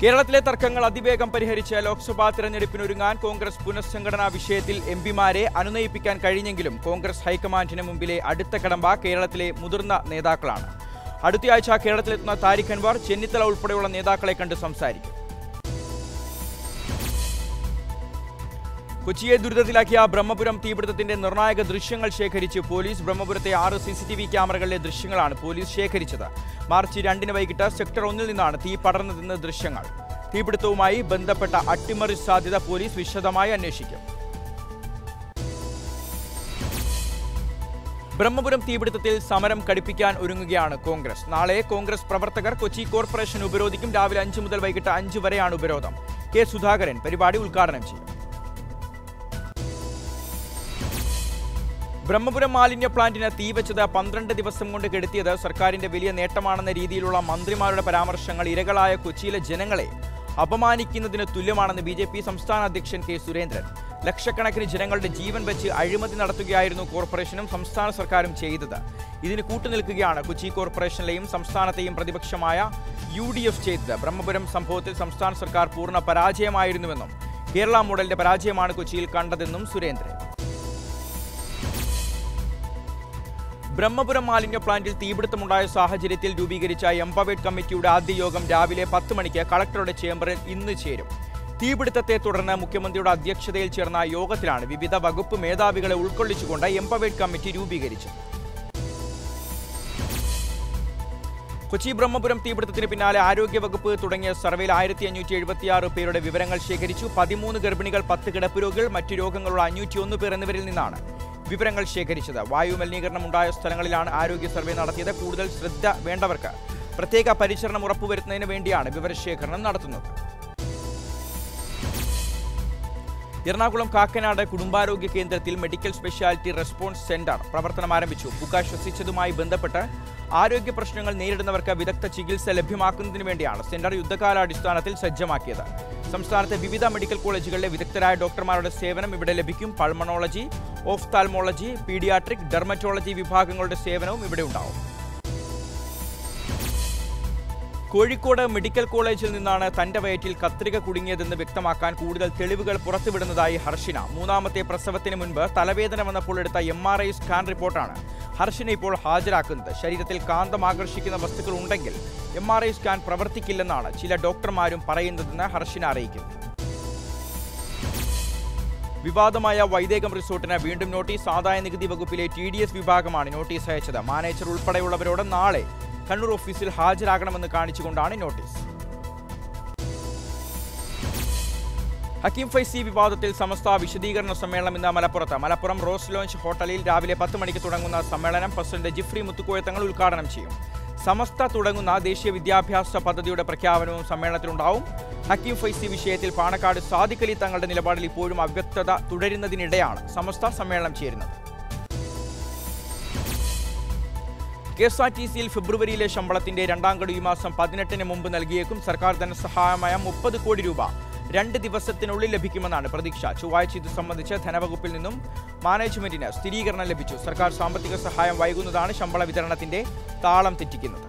കേരളത്തിലെ തർക്കങ്ങൾ അതിവേഗം പരിഹരിച്ച് ലോക്സഭാ തിരഞ്ഞെടുപ്പിനൊരുങ്ങാൻ കോൺഗ്രസ് പുനഃസംഘടനാ വിഷയത്തിൽ എംപിമാരെ അനുനയിപ്പിക്കാൻ കഴിഞ്ഞെങ്കിലും കോൺഗ്രസ് ഹൈക്കമാൻഡിന് മുമ്പിലെ അടുത്ത കടമ്പ കേരളത്തിലെ മുതിർന്ന നേതാക്കളാണ്. അടുത്തയാഴ്ച കേരളത്തിലെത്തുന്ന താരിഖ് അൻവർ ചെന്നിത്തല ഉൾപ്പെടെയുള്ള നേതാക്കളെ കണ്ട് സംസാരിക്കും. കൊച്ചിയെ ദുരിതത്തിലാക്കിയ ബ്രഹ്മപുരം തീപിടുത്തത്തിന്റെ നിർണായക ദൃശ്യങ്ങൾ ശേഖരിച്ച് പോലീസ്. ബ്രഹ്മപുരത്തെ 6 CCTV ക്യാമറകളിലെ ദൃശ്യങ്ങളാണ് പോലീസ് ശേഖരിച്ചത്. മാർച്ച് 2 വൈകിട്ട് സെക്ടർ 1 നിന്നാണ് തീ പടർന്നതെന്ന് ദൃശ്യങ്ങൾ. തീപിടുത്തവുമായി ബന്ധപ്പെട്ട അട്ടിമറി സാധ്യത പോലീസ് വിശദമായി അന്വേഷിക്കും. ബ്രഹ്മപുരം തീപിടുത്തത്തിൽ സമരം കടുപ്പിക്കാൻ ഒരുങ്ങുകയാണ് കോൺഗ്രസ്. നാളെ കോൺഗ്രസ് പ്രവർത്തകർ കൊച്ചി കോർപ്പറേഷൻ ഉപരോധിക്കും. രാവിലെ 5 മുതൽ വൈകിട്ട് 5 വരെയാണ് ഉപരോധം. കെ സുധാകരൻ പരിപാടി ഉദ്ഘാടനം ചെയ്യും. ബ്രഹ്മപുരം മാലിന്യ പ്ലാന്റിന് തീവച്ചത് 12 ദിവസം കൊണ്ട് കെടുത്തിയത് സർക്കാരിന്റെ വലിയ നേട്ടമാണെന്ന രീതിയിലുള്ള മന്ത്രിമാരുടെ പരാമർശങ്ങൾ ഇരകളായ കൊച്ചിയിലെ ജനങ്ങളെ അപമാനിക്കുന്നതിന് തുല്യമാണെന്ന് BJP സംസ്ഥാന അധ്യക്ഷൻ കെ സുരേന്ദ്രൻ. ലക്ഷക്കണക്കിന് ജനങ്ങളുടെ ജീവൻ വെച്ച് അഴിമതി നടത്തുകയായിരുന്നു കോർപ്പറേഷനും സംസ്ഥാന സർക്കാരും ചെയ്തത്. ഇതിന് കൂട്ടുനിൽക്കുകയാണ് കൊച്ചി കോർപ്പറേഷനിലെയും സംസ്ഥാനത്തെയും പ്രതിപക്ഷമായ UDF ചെയ്തത്. ബ്രഹ്മപുരം സംഭവത്തിൽ സംസ്ഥാന സർക്കാർ പൂർണ്ണ പരാജയമായിരുന്നുവെന്നും കേരള മോഡലിന്റെ പരാജയമാണ് കൊച്ചിയിൽ കണ്ടതെന്നും സുരേന്ദ്രൻ. ബ്രഹ്മപുരം മാലിന്യ പ്ലാന്റിൽ തീപിടുത്തമുണ്ടായ സാഹചര്യത്തിൽ രൂപീകരിച്ച എംപവേർഡ് കമ്മിറ്റിയുടെ ആദ്യ യോഗം രാവിലെ 10 മണിക്ക് കളക്ടറുടെ ചേംബറിൽ ഇന്ന് ചേരും. തീപിടുത്തത്തെ തുടർന്ന് മുഖ്യമന്ത്രിയുടെ അധ്യക്ഷതയിൽ ചേർന്ന യോഗത്തിലാണ് വിവിധ വകുപ്പ് മേധാവികളെ ഉൾക്കൊള്ളിച്ചുകൊണ്ട് എംപവേർഡ് കമ്മിറ്റി രൂപീകരിച്ചത്. കൊച്ചി ബ്രഹ്മപുരം തീപിടുത്തത്തിന് പിന്നാലെ ആരോഗ്യവകുപ്പ് തുടങ്ങിയ സർവേയിൽ 1576 പേരുടെ വിവരങ്ങൾ ശേഖരിച്ചു. 13 ഗർഭിണികൾ, 10 കിടപ്പ് രോഗികൾ, മറ്റു രോഗങ്ങളുള്ള 501 പേർ എന്നിവരിൽ നിന്നാണ് വിവരങ്ങൾ ശേഖരിച്ചത്. വായു മലിനീകരണം ഉണ്ടായ സ്ഥലങ്ങളിലാണ് ആരോഗ്യ സർവേ നടത്തിയത്. കൂടുതൽ ശ്രദ്ധ വേണ്ടവർക്ക് പ്രത്യേക പരിചരണം ഉറപ്പുവരുത്തുന്നതിന് വേണ്ടിയാണ് വിവരശേഖരണം നടത്തുന്നത്. എറണാകുളം കാക്കനാട് കുടുംബാരോഗ്യ കേന്ദ്രത്തിൽ മെഡിക്കൽ സ്പെഷ്യാലിറ്റി റെസ്പോൺസ് സെന്റർ പ്രവർത്തനം ആരംഭിച്ചു. പുക ശ്വസിച്ചതുമായി ബന്ധപ്പെട്ട് ആരോഗ്യ പ്രശ്നങ്ങൾ നേരിടുന്നവർക്ക് വിദഗ്ധ ചികിത്സ ലഭ്യമാക്കുന്നതിന് വേണ്ടിയാണ് സെന്റർ യുദ്ധകാലാടിസ്ഥാനത്തിൽ സജ്ജമാക്കിയത്. സംസ്ഥാനത്തെ വിവിധ മെഡിക്കൽ കോളേജുകളിലെ വിദഗ്ധരായ ഡോക്ടർമാരുടെ സേവനം ഇവിടെ ലഭിക്കും. പൾമണോളജി, ഓഫ്താൽമോളജി, പീഡിയാട്രിക്, ഡെർമറ്റോളജി വിഭാഗങ്ങളുടെ സേവനവും ഇവിടെ ഉണ്ടാവും. കോഴിക്കോട് മെഡിക്കൽ കോളേജിൽ നിന്നാണ് തന്റെ വയറ്റിൽ കത്രിക കുടുങ്ങിയതെന്ന് വ്യക്തമാക്കാൻ കൂടുതൽ തെളിവുകൾ പുറത്തുവിടുന്നതായി ഹർഷിന. 3ാമത്തെ പ്രസവത്തിന് മുൻപ് തലവേദന വന്നപ്പോൾ എടുത്ത MRI സ്കാൻ റിപ്പോർട്ടാണ് ഹർഷിന ഇപ്പോൾ ഹാജരാക്കുന്നത്. ശരീരത്തിൽ കാന്തം ആകർഷിക്കുന്ന വസ്തുക്കൾ ഉണ്ടെങ്കിൽ MRI സ്കാൻ പ്രവർത്തിക്കില്ലെന്നാണ് ചില ഡോക്ടർമാരും പറയുന്നതെന്ന് ഹർഷിന അറിയിക്കുന്നു. വിവാദമായ വൈദേകം റിസോർട്ടിന് വീണ്ടും നോട്ടീസ്. ആദായ നികുതി വകുപ്പിലെ TDS വിഭാഗമാണ് നോട്ടീസ് അയച്ചത്. മാനേജർ ഉൾപ്പെടെയുള്ളവരോട് നാളെ കണ്ണൂർ ഓഫീസിൽ ഹാജരാകണമെന്ന് കാണിച്ചുകൊണ്ടാണ് നോട്ടീസ്. ഹക്കീം ഫൈസി വിവാദത്തിൽ സമസ്ത വിശദീകരണ സമ്മേളനം ഇന്ന് മലപ്പുറത്ത്. മലപ്പുറം റോസ് ലോഞ്ച് ഹോട്ടലിൽ രാവിലെ 10 മണിക്ക് തുടങ്ങുന്ന സമ്മേളനം പ്രസിഡന്റ് ജിഫ്രി മുത്തുക്കോയ തങ്ങൾ ഉദ്ഘാടനം ചെയ്യും. സമസ്ത തുടങ്ങുന്ന ദേശീയ വിദ്യാഭ്യാസ പദ്ധതിയുടെ പ്രഖ്യാപനവും സമ്മേളനത്തിലുണ്ടാവും. ഹക്കീം ഫൈസി വിഷയത്തിൽ പാണക്കാട് സാദിഖ് അലി തങ്ങളുടെ നിലപാടിൽ ഇപ്പോഴും അവ്യക്തത തുടരുന്നതിനിടെയാണ് സമസ്ത സമ്മേളനം ചേരുന്നത്. KSRTCയിൽ ഫെബ്രുവരിയിലെ ശമ്പളത്തിന്റെ 2ാം ഗഡു ഈ മാസം 18-ന് മുമ്പ് നൽകിയേക്കും. സർക്കാർ ധനസഹായമായ 30 കോടി രൂപ 2 ദിവസത്തിനുള്ളിൽ ലഭിക്കുമെന്നാണ് പ്രതീക്ഷ. ചൊവ്വാഴ്ച ഇത് സംബന്ധിച്ച് ധനവകുപ്പിൽ നിന്നും മാനേജ്മെന്റിന് സ്ഥിരീകരണം ലഭിച്ചു. സർക്കാർ സാമ്പത്തിക സഹായം വൈകുന്നതാണ് ശമ്പള വിതരണത്തിന്റെ താളം തെറ്റിക്കുന്നത്.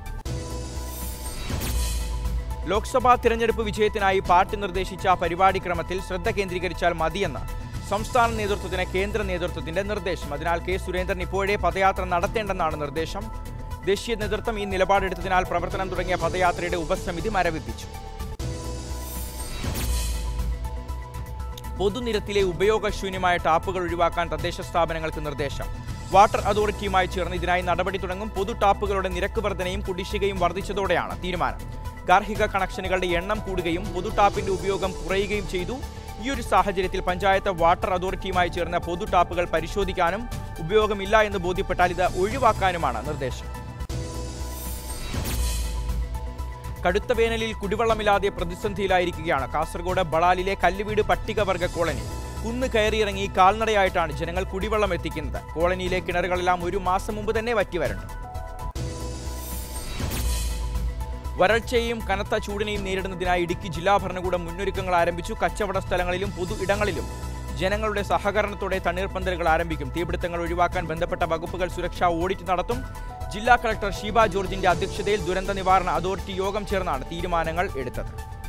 ലോക്സഭാ തിരഞ്ഞെടുപ്പ് വിജയത്തിനായി പാർട്ടി നിർദ്ദേശിച്ച പരിപാടി ക്രമത്തിൽ ശ്രദ്ധ കേന്ദ്രീകരിച്ചാൽ മതിയെന്ന് സംസ്ഥാന നേതൃത്വത്തിന് കേന്ദ്ര നേതൃത്വത്തിന്റെ നിർദ്ദേശം. അതിനാൽ കെ സുരേന്ദ്രൻ ഇപ്പോഴേ പദയാത്ര നടത്തേണ്ടെന്നാണ് നിർദ്ദേശം. ദേശീയ നേതൃത്വം ഈ നിലപാടെടുത്തതിനാൽ പ്രവർത്തനം തുടങ്ങിയ പദയാത്രയുടെ ഉപസമിതി മരവിപ്പിച്ചു. പൊതുനിരത്തിലെ ഉപയോഗശൂന്യമായ ടാപ്പുകൾ ഒഴിവാക്കാൻ തദ്ദേശ സ്ഥാപനങ്ങൾക്ക് നിർദ്ദേശം. വാട്ടർ അതോറിറ്റിയുമായി ചേർന്ന് ഇതിനായി നടപടി തുടങ്ങും. പൊതു ടാപ്പുകളുടെ നിരക്ക് വർധനയും കുടിശ്ശികയും വർദ്ധിച്ചതോടെയാണ് തീരുമാനം. ഗാർഹിക കണക്ഷനുകളുടെ എണ്ണം കൂടുകയും പൊതു ടാപ്പിന്റെ ഉപയോഗം കുറയുകയും ചെയ്തു. ഈയൊരു സാഹചര്യത്തിൽ പഞ്ചായത്ത് വാട്ടർ അതോറിറ്റിയുമായി ചേർന്ന് പൊതു ടാപ്പുകൾ പരിശോധിക്കാനും ഉപയോഗമില്ല എന്ന് ബോധ്യപ്പെട്ടാൽ ഇത് ഒഴിവാക്കാനുമാണ് നിർദ്ദേശം. കടുത്ത വേനലിൽ കുടിവെള്ളമില്ലാതെ പ്രതിസന്ധിയിലായിരിക്കുകയാണ് കാസർഗോഡ് ബളാലിലെ കല്ലുവീട് പട്ടികവർഗ കോളനി. കുന്ന് കയറിയിറങ്ങി കാൽനടയായിട്ടാണ് ജനങ്ങൾ കുടിവെള്ളം എത്തിക്കുന്നത്. കോളനിയിലെ കിണറുകളെല്ലാം 1 മാസം മുമ്പ് തന്നെ വറ്റിവരണ്ടു. വരൾച്ചയെയും കനത്ത ചൂടിനെയും നേരിടുന്നതിനായി ഇടുക്കി ജില്ലാ ഭരണകൂടം മുന്നൊരുക്കങ്ങൾ ആരംഭിച്ചു. കച്ചവട സ്ഥലങ്ങളിലും പൊതു ഇടങ്ങളിലും ജനങ്ങളുടെ സഹകരണത്തോടെ തണ്ണീർപ്പന്തലുകൾ ആരംഭിക്കും. തീപിടുത്തങ്ങൾ ഒഴിവാക്കാൻ ബന്ധപ്പെട്ട വകുപ്പുകൾ സുരക്ഷാ ഓഡിറ്റ് നടത്തും. ജില്ലാ കളക്ടർ ഷീബ ജോർജിന്റെ അധ്യക്ഷതയിൽ ദുരന്ത നിവാരണ അതോറിറ്റി യോഗം ചേർന്നാണ് തീരുമാനങ്ങൾ എടുത്തത്.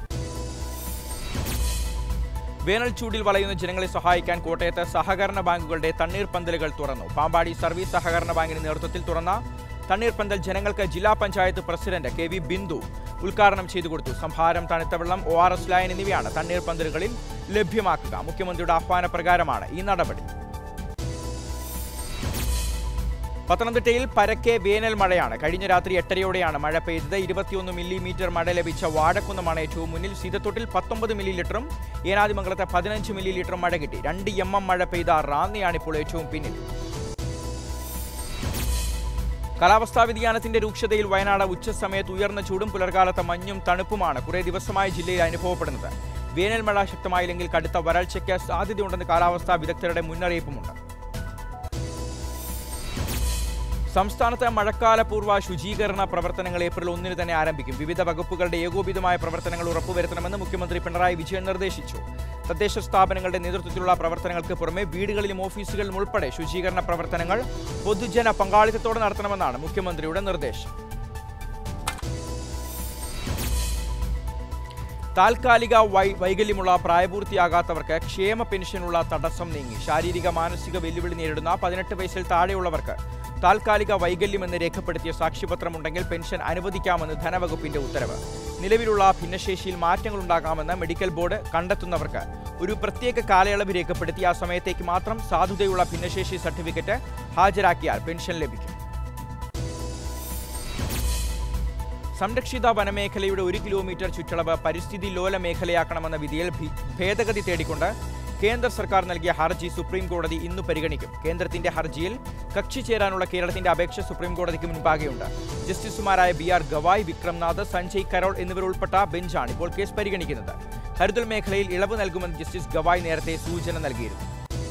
വേനൽ ചൂടിൽ വലയുന്ന ജനങ്ങളെ സഹായിക്കാൻ കോട്ടയത്ത് സഹകരണ ബാങ്കുകളുടെ തണ്ണീർപ്പന്തലുകൾ തുറന്നു. പാമ്പാടി സർവീസ് സഹകരണ ബാങ്കിന്റെ നേതൃത്വത്തിൽ തുറന്ന തണ്ണീർപ്പന്തൽ ജനങ്ങൾക്ക് ജില്ലാ panchayat president K V Bindu ഉദ്ഘാടനം ചെയ്തു കൊടുത്തു. സംഭാരം, തണുത്ത വെള്ളം, ORS ലൈൻ എന്നിവയാണ് തണ്ണീർപ്പന്തലുകളിൽ ലഭ്യമാക്കുക. മുഖ്യമന്ത്രിയുടെ ആഹ്വാനപ്രകാരമാണ് ഈ നടപടി. പത്തനംതിട്ടയിൽ പരക്കെ വേനൽ മഴയാണ്. കഴിഞ്ഞ രാത്രി 8:30യോടെയാണ് മഴ പെയ്തത്. 21 മില്ലിമീറ്റർ മഴ ലഭിച്ച വാഴക്കുന്നമാണ് ഏറ്റവും മുന്നിൽ. സീതത്തൊട്ടിൽ 19 മില്ലിലിറ്ററും ഏനാദിമംഗലത്ത് 15 മില്ലിലിറ്ററും മഴ കിട്ടി. 2 mm മഴ പെയ്ത റാന്നിയാണിപ്പോൾ ഏറ്റവും പിന്നിൽ. കാലാവസ്ഥാ വ്യതിയാനത്തിന്റെ രൂക്ഷതയിൽ വയനാട് ഉച്ചസമയത്ത് ഉയർന്ന ചൂടും പുലർകാലത്തെ മഞ്ഞും തണുപ്പുമാണ് കുറേ ദിവസമായി ജില്ലയിൽ അനുഭവപ്പെടുന്നത്. വേനൽ മഴ ശക്തമായില്ലെങ്കിൽ കടുത്ത വരൾച്ചയ്ക്ക് സാധ്യതയുണ്ടെന്ന് കാലാവസ്ഥാ വിദഗ്ധരുടെ മുന്നറിയിപ്പുമുണ്ട്. സംസ്ഥാനത്ത് മഴക്കാലപൂർവ്വ ശുചീകരണ പ്രവർത്തനങ്ങൾ ഏപ്രിൽ 1 തന്നെ ആരംഭിക്കും. വിവിധ വകുപ്പുകളുടെ ഏകോപിതമായ പ്രവർത്തനങ്ങൾ ഉറപ്പുവരുത്തണമെന്ന് മുഖ്യമന്ത്രി പിണറായി വിജയൻ നിർദ്ദേശിച്ചു. തദ്ദേശ സ്ഥാപനങ്ങളുടെ നേതൃത്വത്തിലുള്ള പ്രവർത്തനങ്ങൾക്ക് പുറമെ വീടുകളിലും ഓഫീസുകളിലും ഉൾപ്പെടെ ശുചീകരണ പ്രവർത്തനങ്ങൾ പൊതുജന പങ്കാളിത്തത്തോടെ നടത്തണമെന്നാണ് മുഖ്യമന്ത്രിയുടെ നിർദ്ദേശം. താൽക്കാലിക വൈകല്യമുള്ള പ്രായപൂർത്തിയാകാത്തവർക്ക് ക്ഷേമ പെൻഷനുള്ള തടസ്സം നീങ്ങി. ശാരീരിക മാനസിക വെല്ലുവിളി നേരിടുന്ന 18 വയസ്സിൽ താഴെയുള്ളവർക്ക് താൽക്കാലിക വൈകല്യമെന്ന് രേഖപ്പെടുത്തിയ സാക്ഷ്യപത്രമുണ്ടെങ്കിൽ പെൻഷൻ അനുവദിക്കാമെന്ന് ധനവകുപ്പിന്റെ ഉത്തരവ്. നിലവിലുള്ള ഭിന്നശേഷിയിൽ മാറ്റങ്ങളുണ്ടാകാമെന്ന് മെഡിക്കൽ ബോർഡ് കണ്ടെത്തുന്നവർക്ക് ഒരു പ്രത്യേക കാലയളവ് രേഖപ്പെടുത്തി ആ സമയത്തേക്ക് മാത്രം സാധുതയുള്ള ഭിന്നശേഷി സർട്ടിഫിക്കറ്റ് ഹാജരാക്കിയാൽ പെൻഷൻ ലഭിക്കും. സംരക്ഷിത വനമേഖലയുടെ 1 കിലോമീറ്റർ ചുറ്റളവ് പരിസ്ഥിതി ലോല മേഖലയാക്കണമെന്ന വിധിയിൽ ഭേദഗതി തേടിക്കൊണ്ട് കേന്ദ്ര സർക്കാർ നൽകിയ ഹർജി സുപ്രീം കോടതി ഇന്ന് പരിഗണിക്കും. കേന്ദ്രത്തിന്റെ ഹർജിയിൽ കക്ഷി ചേരാനുള്ള കേരളത്തിന്റെ അപേക്ഷ സുപ്രീം കോടതിക്ക് മുൻപാകെയുണ്ട്. ജസ്റ്റിസുമാരായ BR ഗവായ്, വിക്രംനാഥ്, സഞ്ജയ് കരോൾ എന്നിവരുൾപ്പെട്ട ബെഞ്ചാണ് ഇപ്പോൾ കേസ് പരിഗണിക്കുന്നത്. കരുതൽ മേഖലയിൽ ഇളവ് നൽകുമെന്ന് ജസ്റ്റിസ് ഗവായ് നേരത്തെ സൂചന നൽകിയിരുന്നു.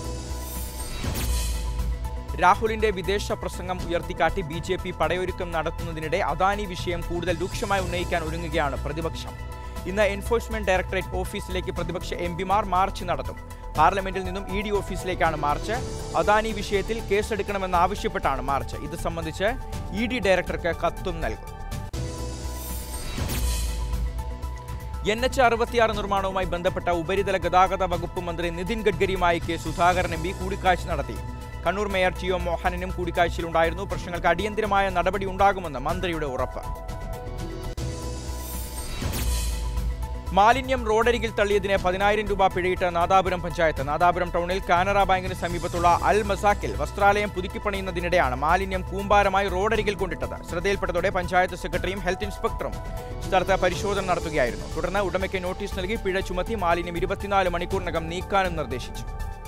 രാഹുലിന്റെ വിദേശ പ്രസംഗം ഉയർത്തിക്കാട്ടി BJP പടയൊരുക്കം നടത്തുന്നതിനിടെ അദാനി വിഷയം കൂടുതൽ രൂക്ഷമായി ഉന്നയിക്കാൻ ഒരുങ്ങുകയാണ് പ്രതിപക്ഷം. ഇന്ന് എൻഫോഴ്സ്മെന്റ് ഡയറക്ടറേറ്റ് ഓഫീസിലേക്ക് പ്രതിപക്ഷ MPമാർ മാർച്ച് നടത്തും. പാർലമെന്റിൽ നിന്നും ED ഓഫീസിലേക്കാണ് മാർച്ച്. അദാനി വിഷയത്തിൽ കേസെടുക്കണമെന്നാവശ്യപ്പെട്ടാണ് മാർച്ച്. ഇത് സംബന്ധിച്ച് ED ഡയറക്ടർക്ക് കത്തും നൽകും. NH-66 നിർമ്മാണവുമായി ബന്ധപ്പെട്ട ഉപരിതല ഗതാഗത വകുപ്പ് മന്ത്രി നിതിൻ ഗഡ്കരിയുമായി കെ സുധാകരൻ MP കൂടിക്കാഴ്ച നടത്തി. കണ്ണൂർ മേയർ TO മോഹനനും കൂടിക്കാഴ്ചയിലുണ്ടായിരുന്നു. പ്രശ്നങ്ങൾക്ക് അടിയന്തരമായ നടപടി ഉണ്ടാകുമെന്ന് മന്ത്രിയുടെ ഉറപ്പ്. മാലിന്യം റോഡരികിൽ തള്ളിയതിന് 10,000 രൂപ പിഴയിട്ട് നാദാപുരം പഞ്ചായത്ത്. നാദാപുരം ടൗണിൽ കാനറ ബാങ്കിന് സമീപത്തുള്ള അൽ മസാക്കിൽ വസ്ത്രാലയം പുതുക്കിപ്പണിയുന്നതിനിടെയാണ് മാലിന്യം കൂമ്പാരമായി റോഡരികിൽ കൊണ്ടിട്ടത്. ശ്രദ്ധയിൽപ്പെട്ടതോടെ പഞ്ചായത്ത് സെക്രട്ടറിയും ഹെൽത്ത് ഇൻസ്പെക്ടറും സ്ഥലത്ത് പരിശോധന നടത്തുകയായിരുന്നു. തുടർന്ന് ഉടമയ്ക്ക് നോട്ടീസ് നൽകി പിഴ ചുമത്തി മാലിന്യം 24 മണിക്കൂറിനകം നീക്കാനും നിർദ്ദേശിച്ചു.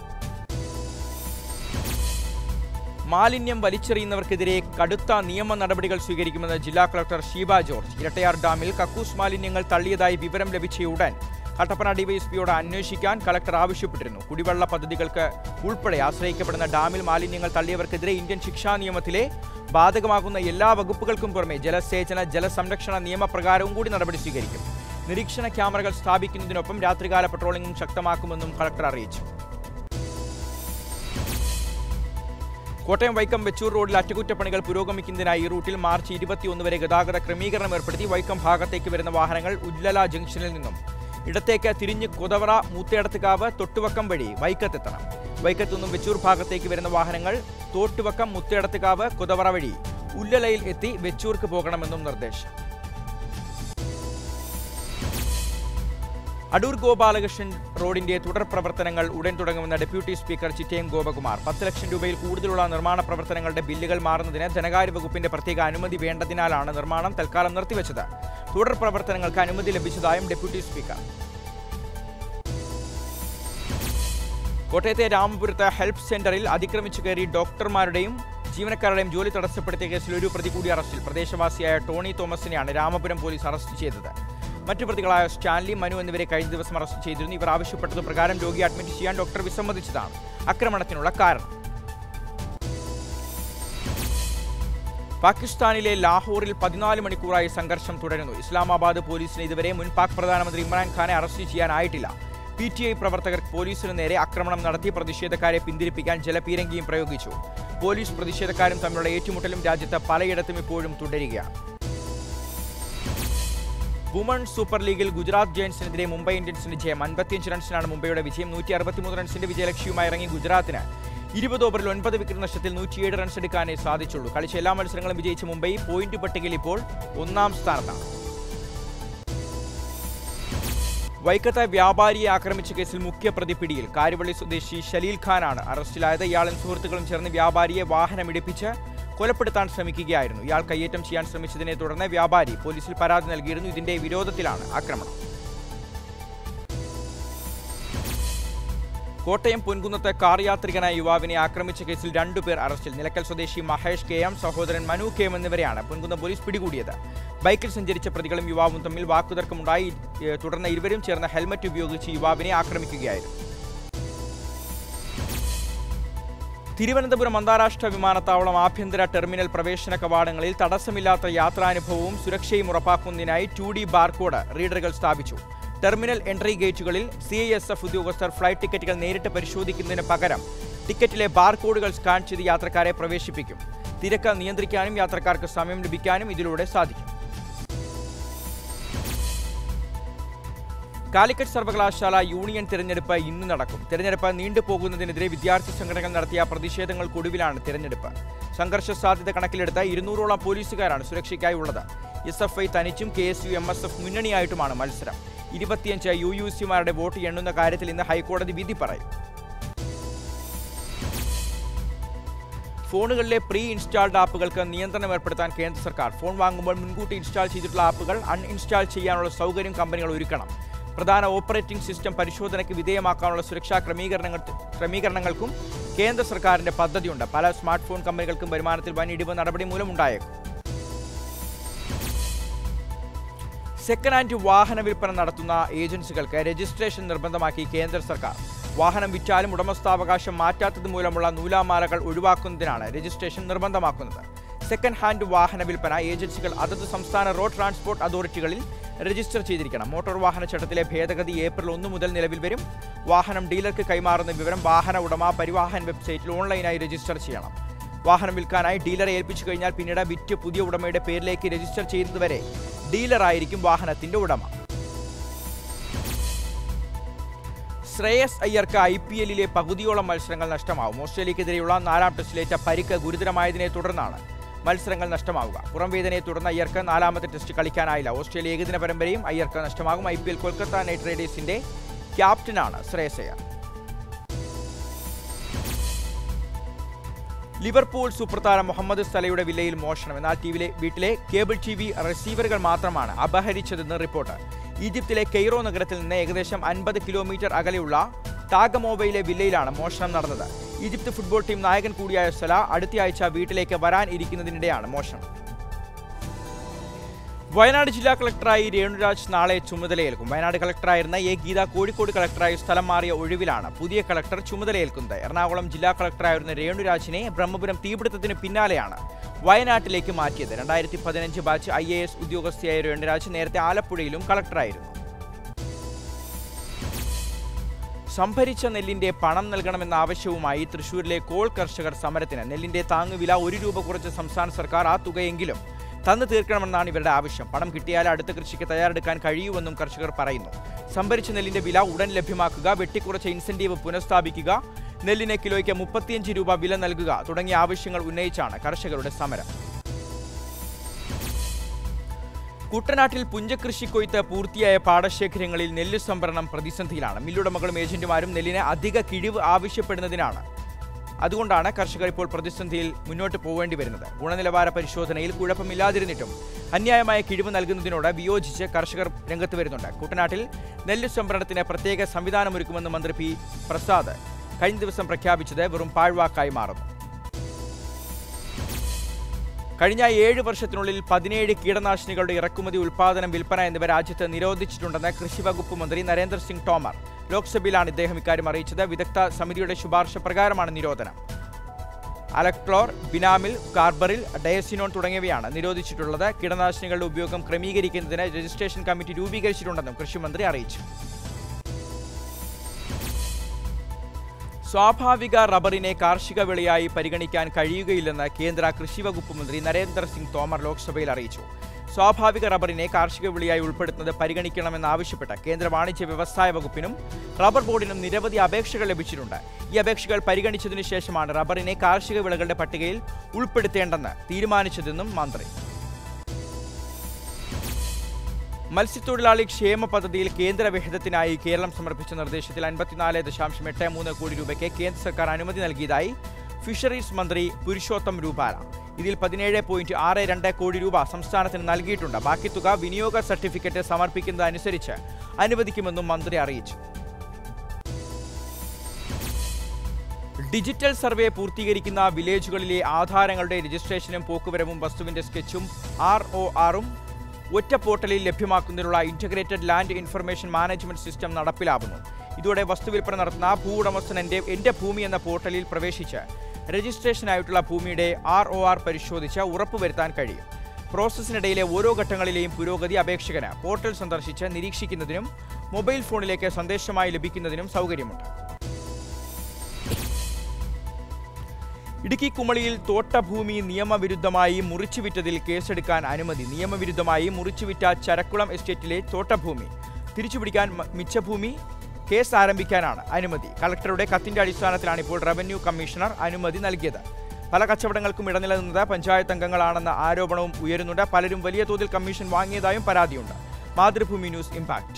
മാലിന്യം വലിച്ചെറിയുന്നവർക്കെതിരെ കടുത്ത നിയമ നടപടികൾ സ്വീകരിക്കുമെന്ന് ജില്ലാ കളക്ടർ ഷീബ ജോർജ്. ഇരട്ടയാർ ഡാമിൽ കക്കൂസ് മാലിന്യങ്ങൾ തള്ളിയതായി വിവരം ലഭിച്ചയുടൻ കട്ടപ്പന ഡിവൈഎസ്പിയോട് അന്വേഷിക്കാൻ കളക്ടർ ആവശ്യപ്പെട്ടിരുന്നു. കുടിവെള്ള പദ്ധതികൾക്ക് ഉൾപ്പെടെ ആശ്രയിക്കപ്പെടുന്ന ഡാമിൽ മാലിന്യങ്ങൾ തള്ളിയവർക്കെതിരെ ഇന്ത്യൻ ശിക്ഷാ നിയമത്തിലെ ബാധകമാകുന്ന എല്ലാ വകുപ്പുകൾക്കും പുറമെ ജലസേചന ജലസംരക്ഷണ നിയമപ്രകാരവും കൂടി നടപടി സ്വീകരിക്കും. നിരീക്ഷണ ക്യാമറകൾ സ്ഥാപിക്കുന്നതിനൊപ്പം രാത്രികാല പട്രോളിംഗും ശക്തമാക്കുമെന്നും കളക്ടർ അറിയിച്ചു. കോട്ടയം വൈക്കം വെച്ചൂർ റോഡിൽ അറ്റകുറ്റപ്പണികൾ പുരോഗമിക്കുന്നതിനായി ഈ റൂട്ടിൽ മാർച്ച് 21 വരെ ഗതാഗത ക്രമീകരണം ഏർപ്പെടുത്തി. വൈക്കം ഭാഗത്തേക്ക് വരുന്ന വാഹനങ്ങൾ ഉജ്ലല ജംഗ്ഷനിൽ നിന്നും ഇടത്തേക്ക് തിരിഞ്ഞ് കൊതവറ, മൂത്തേടത്തുകാവ്, തൊട്ടുവക്കം വഴി വൈക്കത്തെത്തണം. വൈക്കത്തു നിന്നും വെച്ചൂർ ഭാഗത്തേക്ക് വരുന്ന വാഹനങ്ങൾ തോട്ടുവക്കം, മുത്തേടത്തുകാവ്, കൊതവറ വഴി ഉല്ലലയിൽ എത്തി വെച്ചൂർക്ക് പോകണമെന്നും നിർദ്ദേശം. അടൂർ ഗോപാലകൃഷ്ണൻ റോഡിന്റെ തുടർ പ്രവർത്തനങ്ങൾ ഉടൻ തുടങ്ങുമെന്ന് ഡെപ്യൂട്ടി സ്പീക്കർ ചിറ്റയം ഗോപകുമാർ. 10 ലക്ഷം രൂപയിൽ കൂടുതലുള്ള നിർമ്മാണ പ്രവർത്തനങ്ങളുടെ ബില്ലുകൾ മാറുന്നതിന് ധനകാര്യ വകുപ്പിന്റെ പ്രത്യേക അനുമതി വേണ്ടതിനാലാണ് നിർമ്മാണം തൽക്കാലം നിർത്തിവെച്ചത്. തുടർ പ്രവർത്തനങ്ങൾക്ക് അനുമതി ലഭിച്ചതായും ഡെപ്യൂട്ടി സ്പീക്കർ. കോട്ടയത്തെ രാമപുരത്ത് ഹെൽപ്പ് സെന്ററിൽ അതിക്രമിച്ചു കയറി ഡോക്ടർമാരുടെയും ജീവനക്കാരുടെയും ജോലി തടസ്സപ്പെടുത്തിയ കേസിൽ ഒരു പ്രതി കൂടി അറസ്റ്റിൽ. പ്രദേശവാസിയായ ടോണി തോമസിനെയാണ് രാമപുരം പോലീസ് അറസ്റ്റ് ചെയ്തത്. മറ്റു പ്രതികളായ സ്റ്റാൻലി, മനു എന്നിവരെ കഴിഞ്ഞ ദിവസം അറസ്റ്റ് ചെയ്തിരുന്നു. ഇവർ ആവശ്യപ്പെട്ടത് പ്രകാരം രോഗിയെ അഡ്മിറ്റ് ചെയ്യാൻ ഡോക്ടർ വിസമ്മതിച്ചതാണ് ആക്രമണത്തിനുള്ള കാരണം. പാകിസ്ഥാനിലെ ലാഹോറിൽ 14 മണിക്കൂറായി സംഘർഷം തുടരുന്നു. ഇസ്ലാമാബാദ് പോലീസിന് ഇതുവരെ മുൻ പാക് പ്രധാനമന്ത്രി ഇമ്രാൻഖാനെ അറസ്റ്റ് ചെയ്യാനായിട്ടില്ല. PTI പ്രവർത്തകർ പോലീസിനു നേരെ ആക്രമണം നടത്തി പ്രതിഷേധക്കാരെ പിന്തിരിപ്പിക്കാൻ ജലപീരങ്കിയും പ്രയോഗിച്ചു. പോലീസ് പ്രതിഷേധക്കാരും തമ്മിലുള്ള ഏറ്റുമുട്ടലും രാജ്യത്ത് പലയിടത്തും ഇപ്പോഴും തുടരുകയാണ്. വുമൺ സൂപ്പർ ലീഗിൽ ഗുജറാത്ത് ജയൻസിനെതിരെ മുംബൈ ഇന്ത്യൻസിന്റെ ജയം. 55 റൺസിനാണ് മുംബൈയുടെ വിജയം. 163 റൺസിന്റെ വിജയലക്ഷ്യവുമായി ഇറങ്ങി ഗുജറാത്തിന് 20 ഓവറിൽ 9 വിക്കറ്റ് നഷ്ടത്തിൽ 107 റൺസ് എടുക്കാനേ സാധിച്ചുള്ളൂ. കളിച്ച എല്ലാ മത്സരങ്ങളും വിജയിച്ച മുംബൈ പോയിന്റ് പട്ടികയിൽ ഇപ്പോൾ 1ാം സ്ഥാനത്താണ്. വൈക്കത്ത് വ്യാപാരിയെ ആക്രമിച്ച കേസിൽ മുഖ്യപ്രതി പിടിയിൽ. കാരുവള്ളി സ്വദേശി ഷലീൽ ഖാനാണ് അറസ്റ്റിലായത്. ഇയാളും സുഹൃത്തുക്കളും ചേർന്ന് വ്യാപാരിയെ വാഹനമിടിപ്പിച്ച് കൊലപ്പെടുത്താൻ ശ്രമിക്കുകയായിരുന്നു. ഇയാൾ കയ്യേറ്റം ചെയ്യാൻ ശ്രമിച്ചതിനെ തുടർന്ന് വ്യാപാരി പോലീസിൽ പരാതി നൽകിയിരുന്നു. ഇതിന്റെ വിരോധത്തിലാണ് ആക്രമണം. കോട്ടയം പൊൻകുന്നത്ത് കാർ യാത്രികനായ യുവാവിനെ ആക്രമിച്ച കേസിൽ 2 പേർ അറസ്റ്റിൽ. നിലക്കൽ സ്വദേശി മഹേഷ് കെ എം, സഹോദരൻ മനു കെ എം എന്നിവരെയാണ് പൊൻകുന്നം പോലീസ് പിടികൂടിയത്. ബൈക്കിൽ സഞ്ചരിച്ച പ്രതികളും യുവാവും തമ്മിൽ വാക്കുതർക്കമുണ്ടായി. തുടർന്ന് ഇരുവരും ചേർന്ന് ഹെൽമറ്റ് ഉപയോഗിച്ച് യുവാവിനെ ആക്രമിക്കുകയായിരുന്നു. തിരുവനന്തപുരം അന്താരാഷ്ട്ര വിമാനത്താവളം ആഭ്യന്തര ടെർമിനൽ പ്രവേശന കവാടങ്ങളിൽ തടസ്സമില്ലാത്ത യാത്രാനുഭവവും സുരക്ഷയും ഉറപ്പാക്കുന്നതിനായി 2D ബാർകോഡ് റീഡറുകൾ സ്ഥാപിച്ചു. ടെർമിനൽ എൻട്രി ഗേറ്റുകളിൽ CISF ഉദ്യോഗസ്ഥർ ഫ്ലൈറ്റ് ടിക്കറ്റുകൾ നേരിട്ട് പരിശോധിക്കുന്നതിന് പകരം ടിക്കറ്റിലെ ബാർകോഡുകൾ സ്കാൻ ചെയ്ത് യാത്രക്കാരെ പ്രവേശിപ്പിക്കും. തിരക്ക് നിയന്ത്രിക്കാനും യാത്രക്കാർക്ക് സമയം ലഭിക്കാനും ഇതിലൂടെ സാധിക്കും. കാലിക്കറ്റ് സർവകലാശാല യൂണിയൻ തെരഞ്ഞെടുപ്പ് ഇന്ന് നടക്കും. തെരഞ്ഞെടുപ്പ് നീണ്ടുപോകുന്നതിനെതിരെ വിദ്യാർത്ഥി സംഘടനകൾ നടത്തിയ പ്രതിഷേധങ്ങൾക്കൊടുവിലാണ് തെരഞ്ഞെടുപ്പ്. സംഘർഷ സാധ്യത കണക്കിലെടുത്ത് 200ഓളം പോലീസുകാരാണ് സുരക്ഷയ്ക്കായി ഉള്ളത്. SFI തനിച്ചും KSU MSF മുന്നണിയായിട്ടുമാണ് മത്സരം. 25 UUC-മാരുടെ വോട്ട് എണ്ണുന്ന കാര്യത്തിൽ ഇന്ന് ഹൈക്കോടതി വിധി പറയും. ഫോണുകളിലെ പ്രീ ഇൻസ്റ്റാൾഡ് ആപ്പുകൾക്ക് നിയന്ത്രണം ഏർപ്പെടുത്താൻ കേന്ദ്ര സർക്കാർ. ഫോൺ വാങ്ങുമ്പോൾ മുൻകൂട്ടി ഇൻസ്റ്റാൾ ചെയ്തിട്ടുള്ള ആപ്പുകൾ അൺഇൻസ്റ്റാൾ ചെയ്യാനുള്ള സൗകര്യം കമ്പനികൾ ഒരുക്കണം. പ്രധാന ഓപ്പറേറ്റിംഗ് സിസ്റ്റം പരിശോധനയ്ക്ക് വിധേയമാക്കാനുള്ള സുരക്ഷാ ക്രമീകരണങ്ങൾക്കും കേന്ദ്ര സർക്കാരിന്റെ പദ്ധതിയുണ്ട്. പല സ്മാർട്ട് ഫോൺ കമ്പനികൾക്കും വരുമാനത്തിൽ വൻ ഇടിവ് നടപടി മൂലമുണ്ടായേക്കും. സെക്കൻഡ് ഹാൻഡ് വാഹന വിൽപ്പന നടത്തുന്ന ഏജൻസികൾക്ക് രജിസ്ട്രേഷൻ നിർബന്ധമാക്കി കേന്ദ്ര സർക്കാർ. വാഹനം വിറ്റാലും ഉടമസ്ഥാവകാശം മാറ്റാത്തത് മൂലമുള്ള നൂലാമാലകൾ ഒഴിവാക്കുന്നതിനാണ് രജിസ്ട്രേഷൻ നിർബന്ധമാക്കുന്നത്. സെക്കൻഡ് ഹാൻഡ് വാഹന വിൽപ്പന ഏജൻസികൾ അതത് സംസ്ഥാന റോഡ് ട്രാൻസ്പോർട്ട് അതോറിറ്റികളിൽ രജിസ്റ്റർ ചെയ്തിരിക്കണം. മോട്ടോർ വാഹന ചട്ടത്തിലെ ഭേദഗതി ഏപ്രിൽ 1 മുതൽ നിലവിൽ വരും. വാഹനം ഡീലർക്ക് കൈമാറുന്ന വിവരം വാഹന ഉടമ പരിവാഹൻ വെബ്സൈറ്റിൽ ഓൺലൈനായി രജിസ്റ്റർ ചെയ്യണം. വാഹനം വിൽക്കാനായി ഡീലറെ ഏൽപ്പിച്ചു കഴിഞ്ഞാൽ പിന്നീട് വിറ്റ് പുതിയ ഉടമയുടെ പേരിലേക്ക് രജിസ്റ്റർ ചെയ്യുന്നതുവരെ ഡീലറായിരിക്കും വാഹനത്തിന്റെ ഉടമ. ശ്രേയസ് അയ്യർക്ക് IPL-ലെ പകുതിയോളം മത്സരങ്ങൾ നഷ്ടമാവും. ഓസ്ട്രേലിയക്കെതിരെയുള്ള 4ാം ടെസ്റ്റിലേറ്റ പരിക്ക് ഗുരുതരമായതിനെ തുടർന്നാണ് മത്സരങ്ങൾ നഷ്ടമാവുക. പുറംവേദനയെ തുടർന്ന് അയ്യർക്ക് 4ാമത്തെ ടെസ്റ്റ് കളിക്കാനായില്ല. ഓസ്ട്രേലിയ ഏകദിന പരമ്പരയും അയ്യർക്ക് നഷ്ടമാകും. IPL കൊൽക്കത്ത നൈറ്റ് റൈഡേഴ്സിന്റെ ക്യാപ്റ്റനാണ് ശ്രേയസ് അയ്യർ. ലിവർപൂൾ സൂപ്പർ താരം മുഹമ്മദ് സലയുടെ വില്ലയിൽ മോഷണം. എന്നാൽ വീട്ടിലെ കേബിൾ TV റിസീവറുകൾ മാത്രമാണ് അപഹരിച്ചതെന്ന് റിപ്പോർട്ട്. ഈജിപ്തിലെ കെയ്റോ നഗരത്തിൽ നിന്ന് ഏകദേശം 50 കിലോമീറ്റർ അകലെയുള്ള ടാഗമോവയിലെ വില്ലയിലാണ് മോഷണം നടന്നത്. ഈജിപ്ത് ഫുട്ബോൾ ടീം നായകൻ കൂടിയായ സല അടുത്തയാഴ്ച വീട്ടിലേക്ക് വരാൻ ഇരിക്കുന്നതിനിടെയാണ് മോഷണം. വയനാട് ജില്ലാ കളക്ടറായി രേണുരാജ് നാളെ ചുമതലയേൽക്കും. വയനാട് കളക്ടറായിരുന്ന ഗീത കോഴിക്കോട് കളക്ടറായി സ്ഥലം മാറിയ ഒഴിവിലാണ് പുതിയ കളക്ടർ ചുമതലയേൽക്കുന്നത്. എറണാകുളം ജില്ലാ കളക്ടറായിരുന്ന രേണുരാജിനെ ബ്രഹ്മപുരം തീപിടുത്തത്തിന് പിന്നാലെയാണ് വയനാട്ടിലേക്ക് മാറ്റിയത്. 2015 ബാച്ച് IAS ഉദ്യോഗസ്ഥയായ രേണുരാജ് നേരത്തെ ആലപ്പുഴയിലും കളക്ടറായിരുന്നു. സംഭരിച്ച നെല്ലിന്റെ പണം നൽകണമെന്ന ആവശ്യവുമായി തൃശൂരിലെ കോൾ കർഷകർ സമരത്തിന്. നെല്ലിന്റെ താങ്ങുവില 1 രൂപ കുറച്ച് സംസ്ഥാന സർക്കാർ ആ തുകയെങ്കിലും തന്നു തീർക്കണമെന്നാണ് ഇവരുടെ ആവശ്യം. പണം കിട്ടിയാൽ അടുത്ത കൃഷിക്ക് തയ്യാറെടുക്കാൻ കഴിയുമെന്നും കർഷകർ പറയുന്നു. സംഭരിച്ച നെല്ലിന്റെ വില ഉടൻ ലഭ്യമാക്കുക, വെട്ടിക്കുറച്ച ഇൻസെന്റീവ് പുനഃസ്ഥാപിക്കുക, നെല്ലിന് കിലോയ്ക്ക് 35 രൂപ വില നൽകുക തുടങ്ങിയ ആവശ്യങ്ങൾ ഉന്നയിച്ചാണ് കർഷകരുടെ സമരം. കുട്ടനാട്ടിൽ പുഞ്ചകൃഷി കൊയ്ത്ത് പൂർത്തിയായ പാടശേഖരങ്ങളിൽ നെല്ല് സംഭരണം പ്രതിസന്ധിയിലാണ്. മില്ലുടമകളും ഏജന്റുമാരും നെല്ലിന് അധിക കിഴിവ് ആവശ്യപ്പെടുന്നതിനാണ്. അതുകൊണ്ടാണ് കർഷകർ ഇപ്പോൾ പ്രതിസന്ധിയിൽ മുന്നോട്ട് പോവേണ്ടി വരുന്നത്. ഗുണനിലവാര പരിശോധനയിൽ കുഴപ്പമില്ലാതിരുന്നിട്ടും അന്യായമായ കിഴിവ് നൽകുന്നതിനോട് വിയോജിച്ച് കർഷകർ രംഗത്ത് വരുന്നുണ്ട്. കുട്ടനാട്ടിൽ നെല്ല് സംഭരണത്തിന് പ്രത്യേക സംവിധാനമൊരുക്കുമെന്ന് മന്ത്രി P. പ്രസാദ് കഴിഞ്ഞ ദിവസം പ്രഖ്യാപിച്ചത് വെറും പാഴ്വാക്കായി മാറുന്നു. കഴിഞ്ഞ 7 വർഷത്തിനുള്ളിൽ 17 കീടനാശിനികളുടെ ഇറക്കുമതി, ഉൽപ്പാദനം, വിൽപ്പന എന്നിവ രാജ്യത്ത് നിരോധിച്ചിട്ടുണ്ടെന്ന് കൃഷി വകുപ്പ് മന്ത്രി നരേന്ദ്ര സിംഗ് തോമർ ലോക്സഭയിലാണ് ഇദ്ദേഹം ഇക്കാര്യം അറിയിച്ചത്. വിദഗ്ധ സമിതിയുടെ ശുപാർശ പ്രകാരമാണ് നിരോധനം. അലക്ലോർ, ബിനാമിൽ, കാർബറിൽ, ഡയസിനോൺ തുടങ്ങിയവയാണ് നിരോധിച്ചിട്ടുള്ളത്. കീടനാശിനികളുടെ ഉപയോഗം ക്രമീകരിക്കുന്നതിന് രജിസ്ട്രേഷൻ കമ്മിറ്റി രൂപീകരിച്ചിട്ടുണ്ടെന്നും കൃഷിമന്ത്രി അറിയിച്ചു. സ്വാഭാവിക റബ്ബറിനെ കാർഷിക വിളയായി പരിഗണിക്കാൻ കഴിയുകയില്ലെന്ന് കേന്ദ്ര കൃഷി വകുപ്പ് മന്ത്രി നരേന്ദ്ര സിംഗ് തോമർ ലോക്സഭയിൽ അറിയിച്ചു. സ്വാഭാവിക റബ്ബറിനെ കാർഷിക വിളയായി ഉൾപ്പെടുത്തുന്നത് പരിഗണിക്കണമെന്നാവശ്യപ്പെട്ട് കേന്ദ്ര വാണിജ്യ വ്യവസായ വകുപ്പിനും റബ്ബർ ബോർഡിനും നിരവധി അപേക്ഷകൾ ലഭിച്ചിട്ടുണ്ട്. ഈ അപേക്ഷകൾ പരിഗണിച്ചതിനു ശേഷമാണ് റബ്ബറിനെ കാർഷിക വിളകളുടെ പട്ടികയിൽ ഉൾപ്പെടുത്തേണ്ടെന്ന് തീരുമാനിച്ചതെന്നും മന്ത്രി. മത്സ്യത്തൊഴിലാളി ക്ഷേമ പദ്ധതിയിൽ കേന്ദ്ര വിഹിതത്തിനായി കേരളം സമർപ്പിച്ച നിർദ്ദേശത്തിൽ 54.83 കോടി രൂപയ്ക്ക് കേന്ദ്ര സർക്കാർ അനുമതി നൽകിയതായി ഫിഷറീസ് മന്ത്രി പുരുഷോത്തം രൂപാല. ഇതിൽ 17.62 കോടി രൂപ സംസ്ഥാനത്തിന് നൽകിയിട്ടുണ്ട്. ബാക്കി തുക വിനിയോഗ സർട്ടിഫിക്കറ്റ് സമർപ്പിക്കുന്നതനുസരിച്ച് അനുവദിക്കുമെന്നും മന്ത്രി അറിയിച്ചു. ഡിജിറ്റൽ സർവേ പൂർത്തീകരിക്കുന്ന വില്ലേജുകളിലെ ആധാരങ്ങളുടെ രജിസ്ട്രേഷനും പോക്കുവരവും വസ്തുവിന്റെ സ്കെച്ചും RORഉം ഒറ്റ പോർട്ടലിൽ ലഭ്യമാക്കുന്നതിനുള്ള integrated land information management system നടപ്പിലാകുന്നു. ഇതോടെ വസ്തുവിൽപ്പന നടത്തുന്ന ഭൂവുടമസ്ഥൻ എന്റെ ഭൂമി എന്ന പോർട്ടലിൽ പ്രവേശിച്ച് രജിസ്ട്രേഷനായിട്ടുള്ള ഭൂമിയുടെ ROR പരിശോധിച്ച് ഉറപ്പുവരുത്താൻ കഴിയും. പ്രോസസ്സിനിടയിലെ ഓരോ ഘട്ടങ്ങളിലെയും പുരോഗതി അപേക്ഷകന് പോർട്ടൽ സന്ദർശിച്ച് നിരീക്ഷിക്കുന്നതിനും മൊബൈൽ ഫോണിലേക്ക് സന്ദേശമായി ലഭിക്കുന്നതിനും സൗകര്യമുണ്ട്. ഇടുക്കി കുമളിയിൽ തോട്ടഭൂമി നിയമവിരുദ്ധമായി മുറിച്ചുവിറ്റതിൽ കേസെടുക്കാൻ അനുമതി. നിയമവിരുദ്ധമായി മുറിച്ചുവിറ്റ ചരക്കുളം എസ്റ്റേറ്റിലെ തോട്ടഭൂമി തിരിച്ചുപിടിക്കാൻ മിച്ചഭൂമി കേസ് ആരംഭിക്കാനാണ് അനുമതി. കളക്ടറുടെ കത്തിന്റെ അടിസ്ഥാനത്തിലാണ് ഇപ്പോൾ റവന്യൂ കമ്മീഷണർ അനുമതി നൽകിയത്. പല കച്ചവടങ്ങൾക്കും ഇടനിലനിന്നത് പഞ്ചായത്ത് അംഗങ്ങളാണെന്ന ആരോപണവും ഉയരുന്നുണ്ട്. പലരും വലിയ തോതിൽ കമ്മീഷൻ വാങ്ങിയതായും പരാതിയുണ്ട്. Mathrubhumi news impact.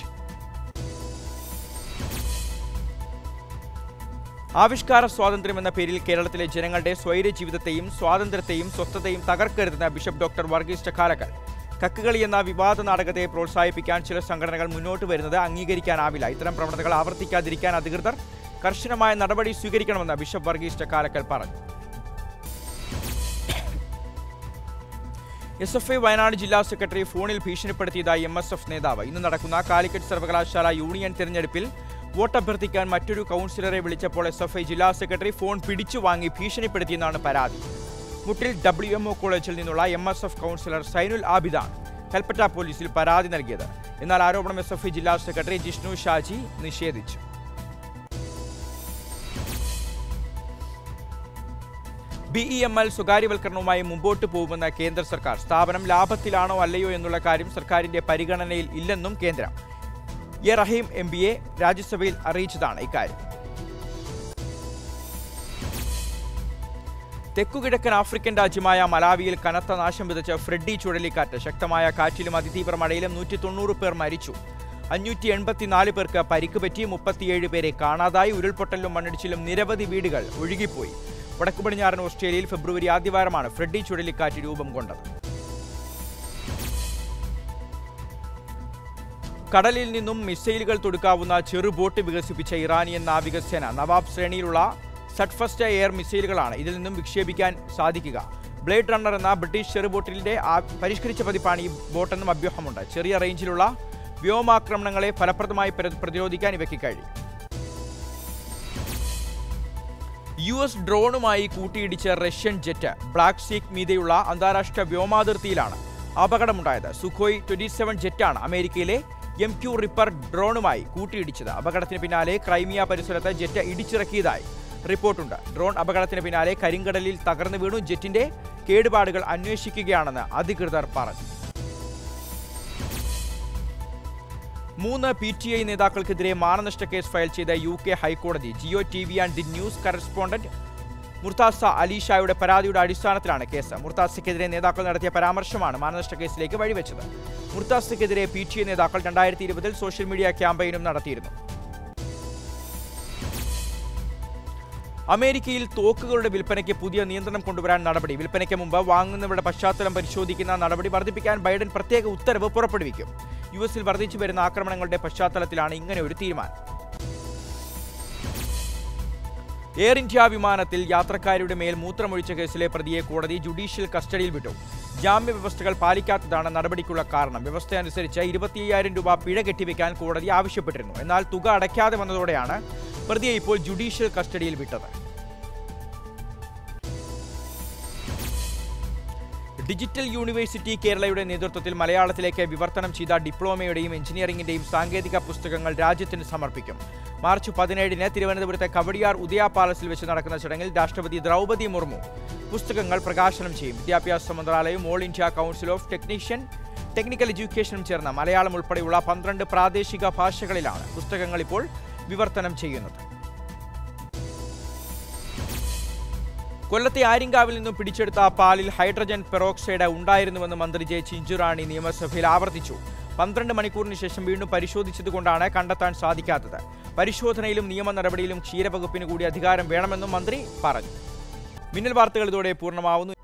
ആവിഷ്കാര സ്വാതന്ത്ര്യം എന്ന പേരിൽ കേരളത്തിലെ ജനങ്ങളുടെ സ്വൈര്യ ജീവിതത്തെയും സ്വാതന്ത്ര്യത്തെയും സ്വസ്ഥതയും തകർക്കരുതെന്ന് ബിഷപ്പ് ഡോക്ടർ വർഗീസ് ചക്കാലക്കൽ. കക്കുകളി എന്ന വിവാദ നാടകത്തെ പ്രോത്സാഹിപ്പിക്കാൻ ചില സംഘടനകൾ മുന്നോട്ട് വരുന്നത് അംഗീകരിക്കാനാവില്ല. ഇത്തരം പ്രവണതകൾ ആവർത്തിക്കാതിരിക്കാൻ അധികൃതർ കർശനമായ നടപടി സ്വീകരിക്കണമെന്ന് ബിഷപ്പ് വർഗീസ് ചക്കാലക്കൽ പറഞ്ഞു. SFI വയനാട് ജില്ലാ സെക്രട്ടറി ഫോണിൽ ഭീഷണിപ്പെടുത്തിയതായി MSF നേതാവ്. ഇന്ന് നടക്കുന്ന കാലിക്കറ്റ് സർവകലാശാല യൂണിയൻ തിരഞ്ഞെടുപ്പിൽ വോട്ടഭ്യർത്ഥിക്കാൻ മറ്റൊരു കൗൺസിലറെ വിളിച്ചപ്പോൾ SFI ജില്ലാ സെക്രട്ടറി ഫോൺ പിടിച്ചു വാങ്ങി ഭീഷണിപ്പെടുത്തിയെന്നാണ് പരാതി. മുട്ടിൽ WMO കോളേജിൽ നിന്നുള്ള MSF കൗൺസിലർ സൈനുൽ ആബിദാണ് കൽപ്പറ്റ പോലീസിൽ പരാതി നൽകിയത്. എന്നാൽ ആരോപണം SFI ജില്ലാ സെക്രട്ടറി ജിഷ്ണു ഷാജി നിഷേധിച്ചു. BEML സ്വകാര്യവൽക്കരണവുമായി മുമ്പോട്ട് പോകുമെന്ന കേന്ദ്ര സർക്കാർ. സ്ഥാപനം ലാഭത്തിലാണോ അല്ലയോ എന്നുള്ള കാര്യം സർക്കാരിന്റെ പരിഗണനയിൽ ഇല്ലെന്നും കേന്ദ്രം. റഹീം MBA രാജ്യസഭയിൽ അറിയിച്ചതാണ് ഇക്കാര്യം. തെക്കുകിഴക്കൻ ആഫ്രിക്കൻ രാജ്യമായ മലാവിയിൽ കനത്ത നാശം വിതച്ച ഫ്രെഡി ചുഴലിക്കാറ്റ്. ശക്തമായ കാറ്റിലും അതിതീവ്ര മഴയിലും 190 പേർ മരിച്ചു. 584 പേർക്ക് പരിക്ക് പറ്റി. 37 പേരെ കാണാതായി. ഉരുൾപൊട്ടലിലും മണ്ണിടിച്ചിലും നിരവധി വീടുകൾ ഒഴുകിപ്പോയി. വടക്കു പടിഞ്ഞാറൻ ഓസ്ട്രേലിയയിൽ ഫെബ്രുവരി ആദ്യവാരമാണ് ഫ്രെഡി ചുഴലിക്കാറ്റ് രൂപം കൊണ്ടത്. കടലിൽ നിന്നും മിസൈലുകൾ തൊടുക്കാവുന്ന ചെറുബോട്ട് വികസിപ്പിച്ച ഇറാനിയൻ നാവികസേന. നവാബ് ശ്രേണിയിലുള്ള സഡ്ഫസ്റ്റ് എയർ മിസൈലുകളാണ് ഇതിൽ നിന്നും വിക്ഷേപിക്കാൻ സാധിക്കുക. ബ്ലേഡ് റണ്ണർ എന്ന ബ്രിട്ടീഷ് ചെറുബോട്ടിന്റെ പരിഷ്കരിച്ച പതിപ്പാണ് ഈ ബോട്ടെന്നും അഭ്യൂഹമുണ്ട്. ചെറിയ റേഞ്ചിലുള്ള വ്യോമാക്രമണങ്ങളെ ഫലപ്രദമായി പ്രതിരോധിക്കാൻ ഇവയ്ക്ക് കഴിയും. US ഡ്രോണുമായി കൂട്ടിയിടിച്ച റഷ്യൻ ജെറ്റ്. ബ്ലാക്ക് സീക്ക് മീതെയുള്ള അന്താരാഷ്ട്ര വ്യോമാതിർത്തിയിലാണ് അപകടമുണ്ടായത്. സുഖോയ് 27 ജെറ്റാണ് അമേരിക്കയിലെ MQ റിപ്പർ ഡ്രോണുമായി കൂട്ടിയിടിച്ചത്. അപകടത്തിന് പിന്നാലെ ക്രൈമിയ പരിസരത്ത് ജെറ്റ് ഇടിച്ചിറക്കിയതായി റിപ്പോർട്ടുണ്ട്. ഡ്രോൺ അപകടത്തിന് പിന്നാലെ കരിങ്കടലിൽ തകർന്നു വീണു. ജെറ്റിന്റെ കേടുപാടുകൾ അന്വേഷിക്കുകയാണെന്ന് അധികൃതർ പറഞ്ഞു. 3 PTI നേതാക്കൾക്കെതിരെ മാനനഷ്ട കേസ് ഫയൽ ചെയ്ത UK ഹൈക്കോടതി. Geo TV and the news correspondent Murtaza അലീഷായുടെ പരാതിയുടെ അടിസ്ഥാനത്തിലാണ് കേസ്. മുർത്താസയ്ക്കെതിരെ നേതാക്കൾ നടത്തിയ പരാമർശമാണ് മാനനഷ്ട കേസിലേക്ക് വഴിവെച്ചത്. മുർത്താസയ്ക്കെതിരെ PTI നേതാക്കൾ 2020 സോഷ്യൽ മീഡിയ ക്യാമ്പയിനും നടത്തിയിരുന്നു. അമേരിക്കയിൽ തോക്കുകളുടെ വിൽപ്പനയ്ക്ക് പുതിയ നിയന്ത്രണം കൊണ്ടുവരാൻ നടപടി. വിൽപ്പനയ്ക്ക് മുമ്പ് വാങ്ങുന്നവരുടെ പശ്ചാത്തലം പരിശോധിക്കുന്ന നടപടി വർദ്ധിപ്പിക്കാൻ ബൈഡൻ പ്രത്യേക ഉത്തരവ് പുറപ്പെടുവിക്കും. US വർദ്ധിച്ചു വരുന്ന ആക്രമണങ്ങളുടെ പശ്ചാത്തലത്തിലാണ് ഇങ്ങനെ ഒരു തീരുമാനം. എയർ ഇന്ത്യ വിമാനത്തിൽ യാത്രക്കാരുടെ മേൽ മൂത്രമൊഴിച്ച കേസിലെ പ്രതിയെ കോടതി ജുഡീഷ്യൽ കസ്റ്റഡിയിൽ വിട്ടു. ജാമ്യ വ്യവസ്ഥകൾ പാലിക്കാത്തതാണ് നടപടിക്കുള്ള കാരണം. വ്യവസ്ഥയനുസരിച്ച് 25,000 രൂപ പിഴ കെട്ടിവെക്കാൻ കോടതി ആവശ്യപ്പെട്ടിരുന്നു. എന്നാൽ തുക അടയ്ക്കാതെ വന്നതോടെയാണ് പ്രതിയെ ഇപ്പോൾ ജുഡീഷ്യൽ കസ്റ്റഡിയിൽ വിട്ടത്. ഡിജിറ്റൽ യൂണിവേഴ്സിറ്റി കേരളയുടെ നേതൃത്വത്തിൽ മലയാളത്തിലേക്ക് വിവർത്തനം ചെയ്ത ഡിപ്ലോമയുടെയും എഞ്ചിനീയറിംഗിന്റെയും സാങ്കേതിക പുസ്തകങ്ങൾ രാജ്യത്തിന് സമർപ്പിക്കും. മാർച്ച് 17-ന് തിരുവനന്തപുരത്തെ കവടിയാർ ഉദയ പാലസിൽ വെച്ച് നടക്കുന്ന ചടങ്ങിൽ രാഷ്ട്രപതി ദ്രൗപദി മുർമു പുസ്തകങ്ങൾ പ്രകാശനം ചെയ്യും. വിദ്യാഭ്യാസ മന്ത്രാലയം, all India council of technician technical എഡ്യൂക്കേഷനും ചേർന്ന മലയാളം ഉൾപ്പെടെയുള്ള 12 പ്രാദേശിക ഭാഷകളിലാണ് പുസ്തകങ്ങൾ ഇപ്പോൾ വിവർത്തനം ചെയ്യുന്നത്. കൊല്ലത്തെ ആര്യങ്കാവിൽ നിന്നും പിടിച്ചെടുത്ത പാലിൽ ഹൈഡ്രജൻ പെറോക്സൈഡ് ഉണ്ടായിരുന്നുവെന്ന് മന്ത്രി ജെ ചിഞ്ചുറാണി നിയമസഭയിൽ ആവർത്തിച്ചു. 12 മണിക്കൂറിന് ശേഷം വീണ്ടും പരിശോധിച്ചതുകൊണ്ടാണ് കണ്ടെത്താൻ സാധിക്കാത്തത്. പരിശോധനയിലും നിയമ നടപടിയിലും ക്ഷീരവകുപ്പിന് കൂടി അധികാരം വേണമെന്നും മന്ത്രി പറഞ്ഞു. മിന്നൽ വാർത്തകൾ ഇതോടെ പൂർണ്ണമാവുന്നു.